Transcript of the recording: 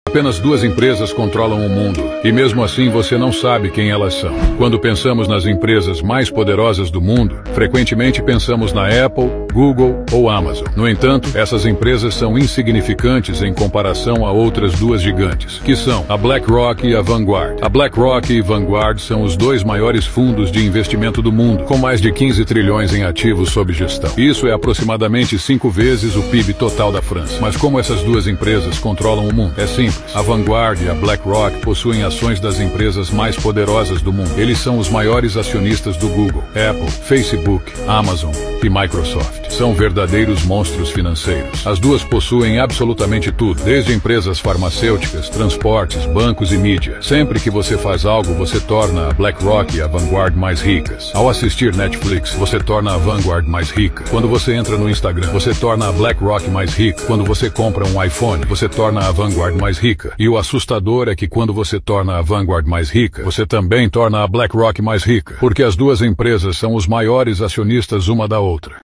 Apenas duas empresas controlam o mundo, e mesmo assim você não sabe quem elas são. Quando pensamos nas empresas mais poderosas do mundo, frequentemente pensamos na Apple, Google ou Amazon. No entanto, essas empresas são insignificantes em comparação a outras duas gigantes, que são a BlackRock e a Vanguard. A BlackRock e Vanguard são os dois maiores fundos de investimento do mundo, com mais de 15 trilhões em ativos sob gestão. Isso é aproximadamente 5 vezes o PIB total da França. Mas como essas duas empresas controlam o mundo? É simples. A Vanguard e a BlackRock possuem ações das empresas mais poderosas do mundo. Eles são os maiores acionistas do Google, Apple, Facebook, Amazon e Microsoft. São verdadeiros monstros financeiros. As duas possuem absolutamente tudo, desde empresas farmacêuticas, transportes, bancos e mídia. Sempre que você faz algo, você torna a BlackRock e a Vanguard mais ricas. Ao assistir Netflix, você torna a Vanguard mais rica. Quando você entra no Instagram, você torna a BlackRock mais rica. Quando você compra um iPhone, você torna a Vanguard mais rica. E o assustador é que quando você torna a Vanguard mais rica, você também torna a BlackRock mais rica, porque as duas empresas são os maiores acionistas uma da outra.